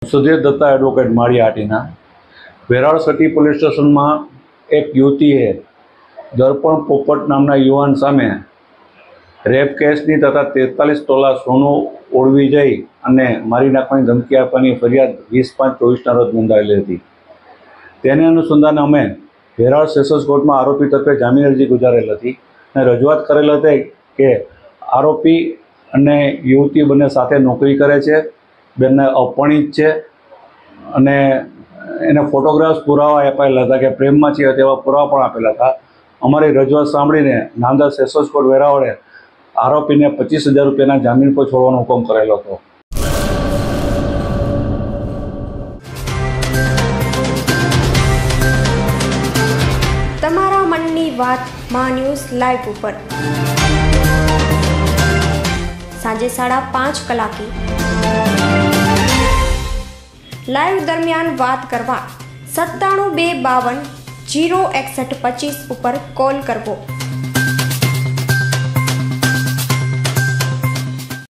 Sudhir Datta advocate Maliyahatina Veraval city police સ્ટેશનમાં એક યુવતીએ દર્પણ પોપટ નામના યુવાન સામે રેપ કેસની તથા 43 તોલા સોનું ઓળવી જઈ અને મારી નાખવાની ધમકી આપવાની ફરિયાદ 20/5/24ના રોજ નોંધાવેલી હતી। તેને અનુસંધાને અમે વેરાવળ સેશન્સ કોર્ટમાં આરોપી તરફે જામીન અરજી ગુજારેલ હતી અને રજૂઆત કરેલ હતી કે આરોપી અને યુવતી બંને સાથે નોકરી કરે છે, બંને અપરિણિત છે અને એને ફોટોગ્રાફ્સ પુરાવા આપેલા હતા કે પ્રેમમાં છે તેવા પુરાવા પણ આપેલા હતા। અમારી રજૂઆત સાંભળીને નામદાર સેશન્સ કોર્ટ વેરાવળે આરોપીને 25,000 રૂપિયાના જામીન પર છોડવાનો હુકમ કરેલો હતો। તમારા મનની વાત માં ન્યૂઝ લાઈવ ઉપર સાંજે 5:30 કલાકે લાઈવ દરમિયાન વાત કરવા 97 252 06125 ઉપર કોલ કરવો।